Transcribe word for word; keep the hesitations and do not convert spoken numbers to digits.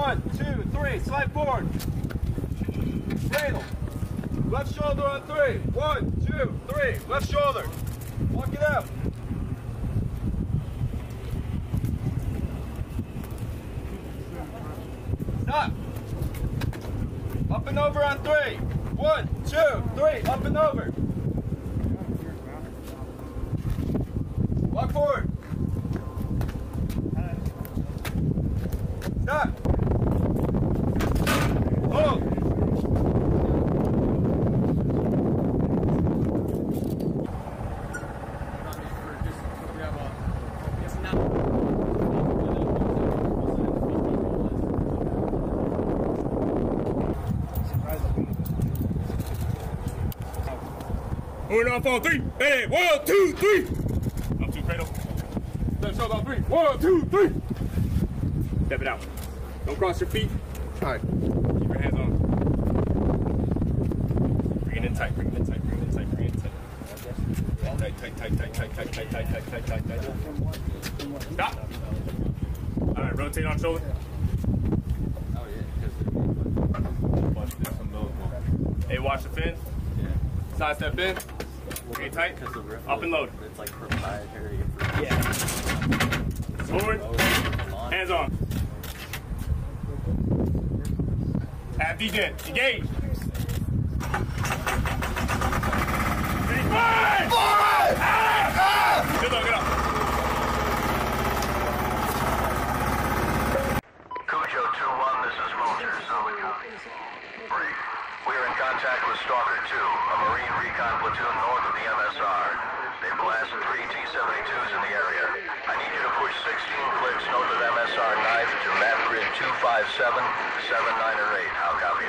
One, two, three, slide forward. Cradle. Left shoulder on three. One, two, three. Left shoulder. Walk it out. Stop. Up and over on three. One, two, three. Up and over. Walk forward. Stop. Hold. Moving off on three. Hey, one, two, three. Up two, cradle. Left shoulder on three. One, two, three. Step it out. Don't cross your feet. All right. Keep your hands on. Bring it in tight. Bring it in tight. Bring it in tight. Bring it in tight. Tight, tight, tight, tight, tight, tight, tight, tight, tight, tight, tight, tight. Stop. All right. Rotate on shoulder. Oh yeah. Hey, watch the fin. Yeah. Side step in. Okay, tight. Up and load. It's like proprietary. Yeah. Forward. Hands on. Half degen. Engage. Ready? Fire! Fire! Ah! Good luck, good luck. Cujo two one, this is Vulture. Solid copy. Brief. We are in contact with Stalker two, a Marine recon platoon north of the M S R. They blasted three T seventy-twos in the area. I need you to push sixteen clicks north of M S R knife to map grid two five seven, seven nine or eight. How copy?